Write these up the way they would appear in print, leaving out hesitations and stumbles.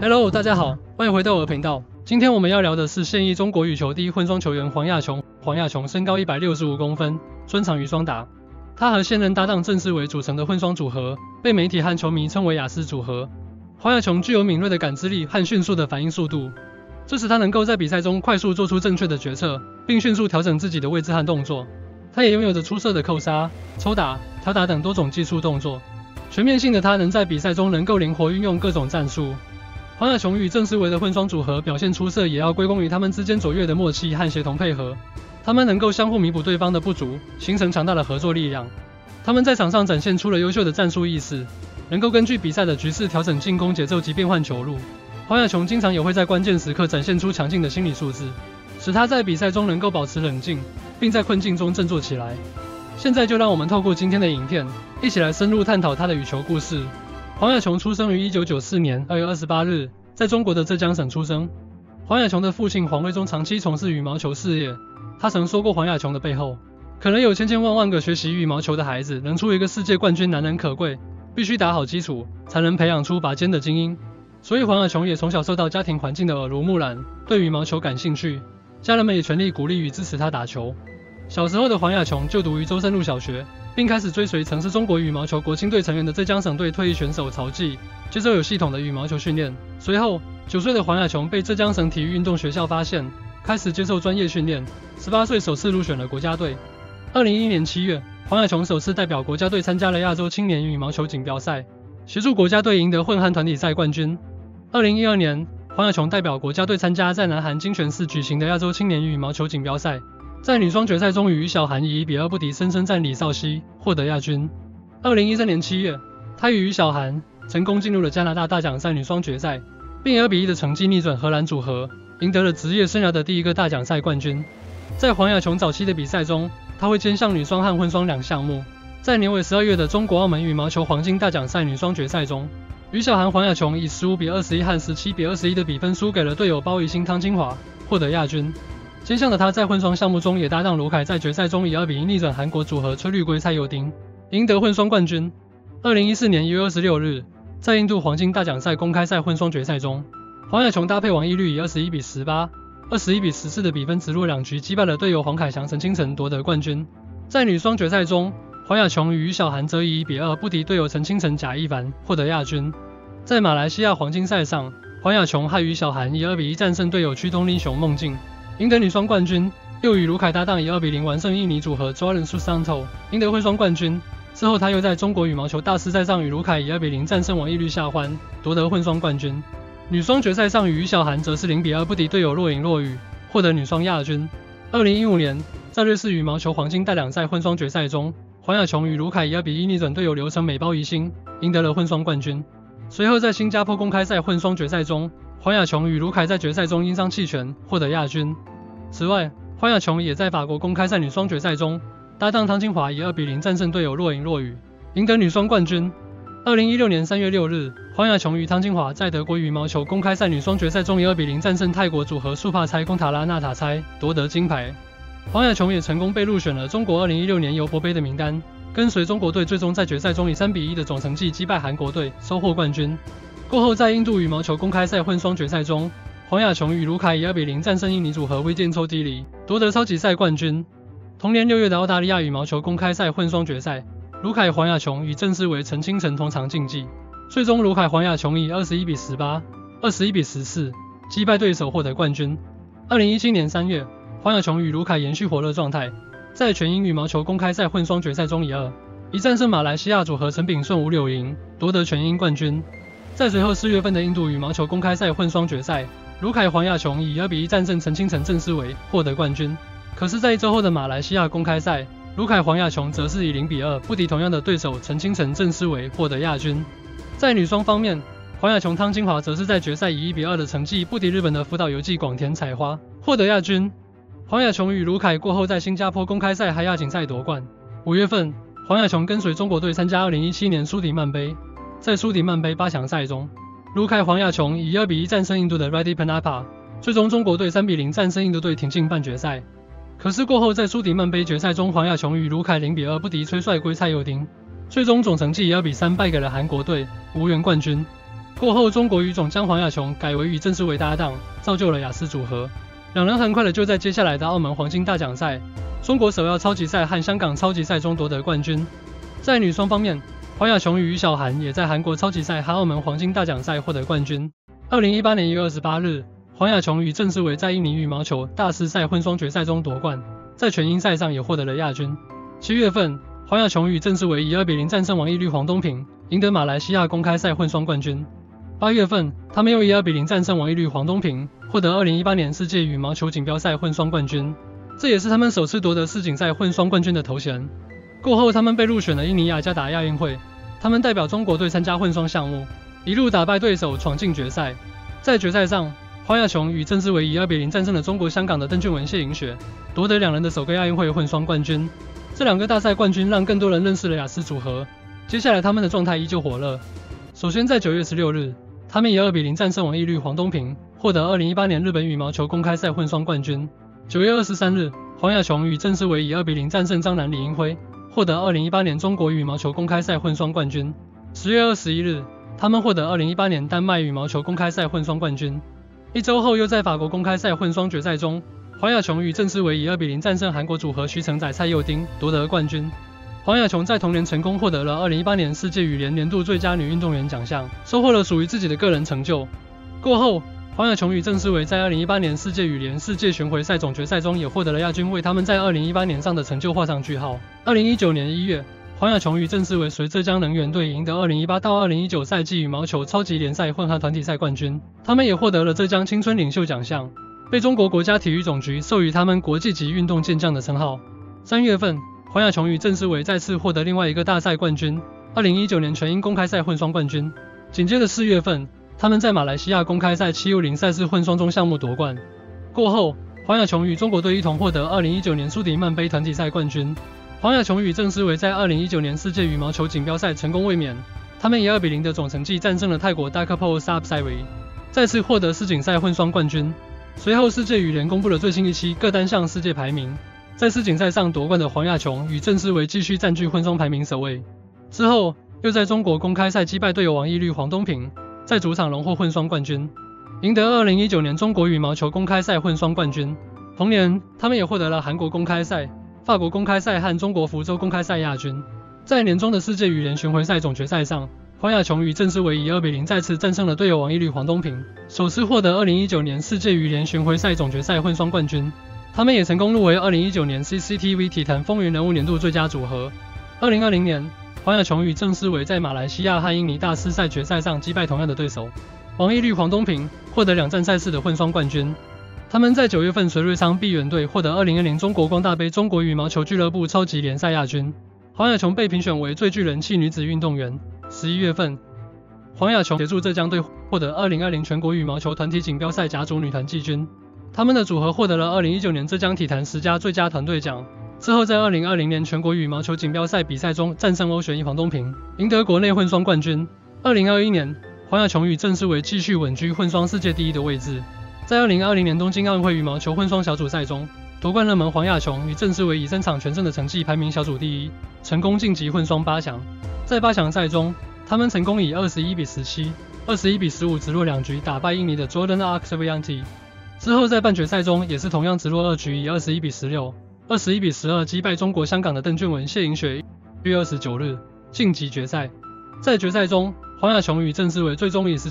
Hello， 大家好，欢迎回到我的频道。今天我们要聊的是现役中国羽球第一混双球员黄亚琼。黄亚琼身高165公分，专长羽双打。他和现任搭档郑思维组成的混双组合，被媒体和球迷称为雅思组合。黄亚琼具有敏锐的感知力和迅速的反应速度，这使他能够在比赛中快速做出正确的决策，并迅速调整自己的位置和动作。他也拥有着出色的扣杀、抽打、挑打等多种技术动作。全面性的他能在比赛中能够灵活运用各种战术。黄亚琼与郑思维的混双组合表现出色，也要归功于他们之间卓越的默契和协同配合。他们能够相互弥补对方的不足，形成强大的合作力量。他们在场上展现出了优秀的战术意识，能够根据比赛的局势调整进攻节奏及变换球路。黄亚琼经常也会在关键时刻展现出强劲的心理素质，使他在比赛中能够保持冷静，并在困境中振作起来。现在就让我们透过今天的影片，一起来深入探讨他的羽球故事。黄亚琼出生于1994年2月28日，在中国的浙江省出生。黄亚琼的父亲黄卫忠长期从事羽毛球事业，他曾说过黄亚琼的背后，可能有千千万万个学习羽毛球的孩子，能出一个世界冠军难能可贵，必须打好基础，才能培养出拔尖的精英。所以黄亚琼也从小受到家庭环境的耳濡目染，对羽毛球感兴趣，家人们也全力鼓励与支持他打球。小时候的黄亚琼就读于舟山路小学，并开始追随曾是中国羽毛球国青队成员的浙江省队退役选手曹继，接受有系统的羽毛球训练。随后，9岁的黄亚琼被浙江省体育运动学校发现，开始接受专业训练。18岁首次入选了国家队。2011年7月，黄亚琼首次代表国家队参加了亚洲青年羽毛球锦标赛，协助国家队赢得混合团体赛冠军。2012年，黄亚琼代表国家队参加在南韩金泉市举行的亚洲青年羽毛球锦标赛，在女双决赛中与于小涵以1比2不敌深深战李绍熙，获得亚军。2013年7月，她与于小涵成功进入了加拿大大奖赛女双决赛，并以2比1的成绩逆转荷兰组合，赢得了职业生涯的第一个大奖赛冠军。在黄亚琼早期的比赛中，她会兼项女双和混双两项目。在年尾12月的中国澳门羽毛球黄金大奖赛女双决赛中，于小涵黄亚琼以15比21和17比21的比分输给了队友包奕昕汤金华，获得亚军。兼项的他在混双项目中也搭档卢凯，在决赛中以2比1逆转韩国组合崔绿圭蔡佑丁，赢得混双冠军。2014年1月26日，在印度黄金大奖赛公开赛混双决赛中，黄亚琼搭配王懿律以21比18、21比14的比分直落2局击败了队友黄凯翔、陈清晨，夺得冠军。在女双决赛中，黄亚琼与于小涵则以1比2不敌队友陈清晨、贾一凡，获得亚军。在马来西亚黄金赛上，黄亚琼和于小涵以2比1战胜队友屈东林熊梦境，赢得女双冠军，又与卢凯搭档以2比0完胜印尼组合 Jordan Susanto， 赢得混双冠军。之后他又在中国羽毛球大师赛上与卢凯以2比0战胜王懿律夏欢，夺得混双冠军。女双决赛上与于小涵则是0比2不敌队友若隐若雨，获得女双亚军。2015年，在瑞士羽毛球黄金大奖赛混双决赛中，黄亚琼与卢凯以2比1逆转队友刘成美包奕昕，赢得了混双冠军。随后在新加坡公开赛混双决赛中，黄亚琼与卢凯在决赛中因伤弃权，获得亚军。此外，黄亚琼也在法国公开赛女双决赛中搭档汤金华以2比0战胜队友若隐若雨，赢得女双冠军。2016年3月6日，黄亚琼与汤金华在德国羽毛球公开赛女双决赛中以2比0战胜泰国组合素帕猜贡塔拉纳塔猜，夺得金牌。黄亚琼也成功被入选了中国2016年尤伯杯的名单，跟随中国队最终在决赛中以3比1的总成绩击败韩国队，收获冠军。过后在印度羽毛球公开赛混双决赛中，黄亚琼与卢凯以2比0战胜印尼组合威健抽蒂里，夺得超级赛冠军。同年6月的澳大利亚羽毛球公开赛混双决赛，卢凯黄亚琼与郑思维陈清晨同场竞技，最终卢凯黄亚琼以21比18、21比14击败对手，获得冠军。2017年3月，黄亚琼与卢凯延续火热状态，在全英羽毛球公开赛混双决赛中以2比1战胜马来西亚组合陈炳顺吴柳莹，夺得全英冠军。在随后4月份的印度羽毛球公开赛混双决赛，卢凯黄亚琼以2比1战胜陈清晨郑思维，获得冠军。可是在1周后的马来西亚公开赛，卢凯黄亚琼则是以0比2不敌同样的对手陈清晨郑思维，获得亚军。在女双方面，黄亚琼汤金华则是在决赛以1比2的成绩不敌日本的福岛由纪广田彩花，获得亚军。黄亚琼与卢凯过后在新加坡公开赛还亚锦赛夺冠。5月份，黄亚琼跟随中国队参加2017年苏迪曼杯，在苏迪曼杯8强赛中，卢凯黄亚琼以2比1战胜印度的 Reddy Panapa， 最终中国队3比0战胜印度队，挺进半决赛。可是过后在苏迪曼杯决赛中，黄亚琼与卢凯0比2不敌崔帅圭蔡佑丁，最终总成绩以2比3败给了韩国队，无缘冠军。 过后，中国羽总将黄雅琼改为与郑思维搭档，造就了雅思组合。两人很快的就在接下来的澳门黄金大奖赛、中国首要超级赛和香港超级赛中夺得冠军。在女双方面，黄雅琼与于小涵也在韩国超级赛和澳门黄金大奖赛获得冠军。2018年1月28日，黄雅琼与郑思维在印尼羽毛球大师赛混双决赛中夺冠，在全英赛上也获得了亚军。7月份，黄雅琼与郑思维以2-0战胜王懿律、黄东萍，赢得马来西亚公开赛混双冠军。8月份，他们又以2-0战胜王懿律、黄东萍，获得2018年世界羽毛球锦标赛混双冠军，这也是他们首次夺得世锦赛混双冠军的头衔。过后，他们被入选了印尼雅加达亚运会，他们代表中国队参加混双项目，一路打败对手闯进决赛。在决赛上，黄雅琼与郑思维以2-0战胜了中国香港的邓俊文、谢颖雪，夺得两人的首个亚运会混双冠军。这两个大赛冠军让更多人认识了雅思组合，接下来他们的状态依旧火热。首先在9月16日，他们以2-0战胜王懿律、黄东萍，获得2018年日本羽毛球公开赛混双冠军。9月23日，黄雅琼与郑思维以2-0战胜张楠、李英辉，获得2018年中国羽毛球公开赛混双冠军。10月21日，他们获得2018年丹麦羽毛球公开赛混双冠军。一周后，又在法国公开赛混双决赛中，黄雅琼与郑思维以2-0战胜韩国组合徐承宰、蔡佑丁，夺得冠军。黄雅琼在同年成功获得了2018年世界羽联年度最佳女运动员奖项，收获了属于自己的个人成就。过后，黄雅琼与郑思维在2018年世界羽联世界巡回赛总决赛中也获得了亚军，为他们在2018年上的成就画上句号。2019年1月，黄雅琼与郑思维随浙江能源队赢得2018到2019赛季羽毛球超级联赛混合团体赛冠军，他们也获得了浙江青春领袖奖项，被中国国家体育总局授予他们国际级运动健将的称号。3月份，黄雅琼与郑思维再次获得另外一个大赛冠军，2019年全英公开赛混双冠军。紧接着4月份，他们在马来西亚公开赛760赛事混双中项目夺冠。过后，黄雅琼与中国队一同获得2019年苏迪曼杯团体赛冠军。黄雅琼与郑思维在2019年世界羽毛球锦标赛成功卫冕，他们以2-0的总成绩战胜了泰国 Dakapol Sapsiree， 再次获得世锦赛混双冠军。随后，世界羽联公布了最新一期各单项世界排名。在世锦赛上夺冠的黄雅琼与郑思维继续占据混双排名首位，之后又在中国公开赛击败队友王懿律、黄东萍，在主场荣获混双冠军，赢得2019年中国羽毛球公开赛混双冠军。同年，他们也获得了韩国公开赛、法国公开赛和中国福州公开赛亚军。在年中的世界羽联巡回赛总决赛上，黄雅琼与郑思维以2-0再次战胜了队友王懿律、黄东萍，首次获得2019年世界羽联巡回赛总决赛混双冠军。他们也成功入围2019年 CCTV 体坛风云人物年度最佳组合。2020年，黄雅琼与郑思维在马来西亚和印尼大师赛决赛上击败同样的对手王懿律、黄东萍，获得两站赛事的混双冠军。他们在9月份随瑞昌碧园队获得2020中国光大杯中国羽毛球俱乐部超级联赛亚军。黄雅琼被评选为最具人气女子运动员。11月份，黄雅琼协助浙江队获得2020全国羽毛球团体锦标赛甲组女团季军。他们的组合获得了2019年浙江体坛10佳最佳团队奖。之后在2020年全国羽毛球锦标赛比赛中战胜欧璇一、黄东萍，赢得国内混双冠军。2021年，黄雅琼与郑思维继续稳居混双世界第一的位置。在2020年东京奥运会羽毛球混双小组赛中，夺冠热门黄雅琼与郑思维以3场全胜的成绩排名小组第一，成功晋级混双8强。在8强赛中，他们成功以21-17、21-15直落2局打败印尼的 Jordan Akshavianti。之后在半决赛中也是同样直落2局以21-16、21-12击败中国香港的邓俊文、谢颖雪。1月29日晋级决赛。在决赛中，黄雅琼与郑思维最终以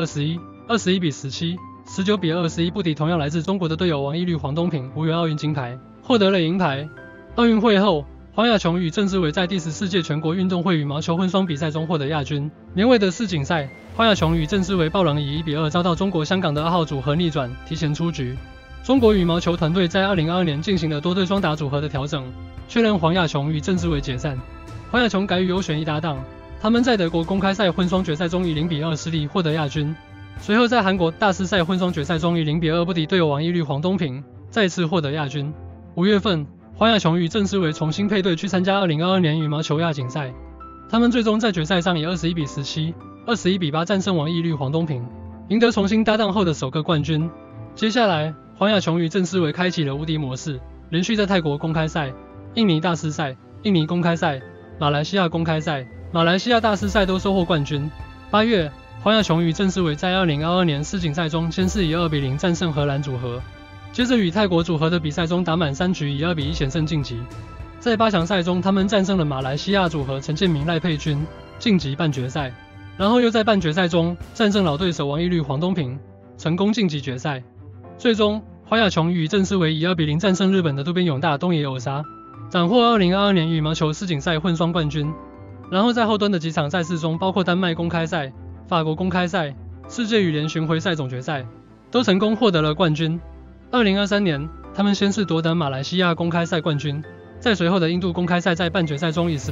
17-21、21-17、19-21不敌同样来自中国的队友王懿律、黄东萍，无缘奥运金牌，获得了银牌。奥运会后，黄雅琼与郑思维在第14届全国运动会羽毛球混双比赛中获得亚军。年尾的世锦赛，黄雅琼与郑思维爆冷以1-2遭到中国香港的2号组合逆转，提前出局。中国羽毛球团队在2022年进行了多对双打组合的调整，确认黄雅琼与郑思维解散。黄雅琼改与欧璇一搭档，他们在德国公开赛混双决赛中以0-2失利，获得亚军。随后在韩国大师赛混双决赛中以0-2不敌队友王懿律、黄东萍，再次获得亚军。5月份，黄雅琼与郑思维重新配对去参加2022年羽毛球亚锦赛，他们最终在决赛上以21-17、21-8战胜王懿律、黄东萍，赢得重新搭档后的首个冠军。接下来，黄雅琼与郑思维开启了无敌模式，连续在泰国公开赛、印尼大师赛、印尼公开赛、马来西亚公开赛、马来西亚大师赛都收获冠军。8月， 黄雅琼与郑思维在2022年世锦赛中先是以2-0战胜荷兰组合，接着与泰国组合的比赛中打满3局以2-1险胜晋级。在8强赛中，他们战胜了马来西亚组合陈建明、赖佩君，晋级半决赛。然后又在半决赛中战胜老对手王懿律、黄东萍，成功晋级决赛。最终，黄雅琼与郑思维以2-0战胜日本的渡边勇大、东野有沙，斩获2022年羽毛球世锦赛混双冠军。然后在后端的几场赛事中，包括丹麦公开赛、法国公开赛、世界羽联巡回赛总决赛，都成功获得了冠军。2023年，他们先是夺得马来西亚公开赛冠军，在随后的印度公开赛在半决赛中以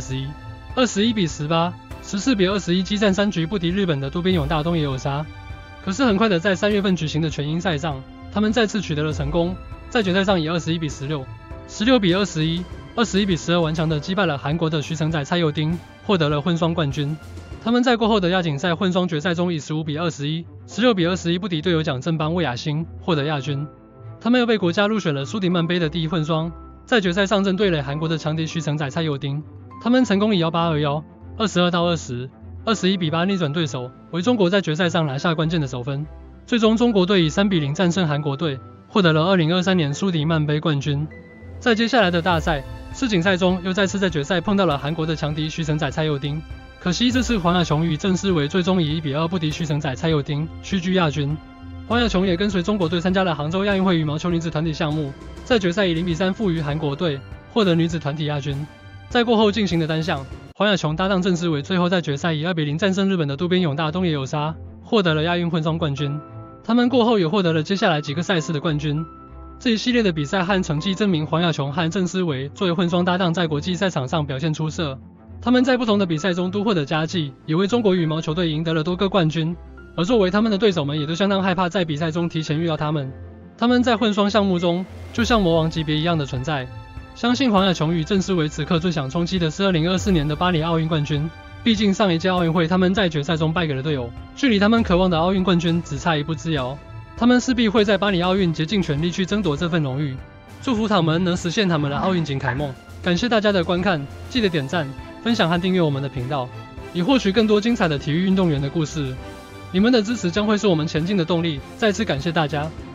18-21、21-18、14-21激战3局不敌日本的渡边勇大、东野有沙。可是很快的在3月份举行的全英赛上，他们再次取得了成功，在决赛上以21-16、16-21、21-12顽强的击败了韩国的徐承宰、蔡佑丁，获得了混双冠军。他们在过后的亚锦赛混双决赛中以15-21、16-21不敌队友蒋正邦、魏雅欣，获得亚军。他们又被国家入选了苏迪曼杯的第一混双，在决赛上正对垒韩国的强敌徐承宰、蔡佑丁，他们成功以18-21、22-20、21-8逆转对手，为中国在决赛上拿下关键的首分。最终中国队以3-0战胜韩国队，获得了2023年苏迪曼杯冠军。在接下来的大赛世锦赛中，又再次在决赛碰到了韩国的强敌徐承宰、蔡佑丁，可惜这次黄雅琼与郑思维最终以1-2不敌徐承宰、蔡佑丁，屈居亚军。黄雅琼也跟随中国队参加了杭州亚运会羽毛球女子团体项目，在决赛以0-3负于韩国队，获得女子团体亚军。在过后进行的单项，黄雅琼搭档郑思维最后在决赛以2-0战胜日本的渡边勇大、东野有沙，获得了亚运混双冠军。他们过后也获得了接下来几个赛事的冠军。这一系列的比赛和成绩证明黄雅琼和郑思维作为混双搭档在国际赛场上表现出色。他们在不同的比赛中都获得佳绩，也为中国羽毛球队赢得了多个冠军。而作为他们的对手们也都相当害怕在比赛中提前遇到他们。他们在混双项目中就像魔王级别一样的存在。相信黄雅琼与郑思维此刻最想冲击的是2024年的巴黎奥运冠军。毕竟上一届奥运会他们在决赛中败给了队友，距离他们渴望的奥运冠军只差一步之遥。他们势必会在巴黎奥运竭尽全力去争夺这份荣誉。祝福他们能实现他们的奥运锦凯梦。感谢大家的观看，记得点赞、分享和订阅我们的频道，以获取更多精彩的体育运动员的故事。你们的支持将会是我们前进的动力。再次感谢大家。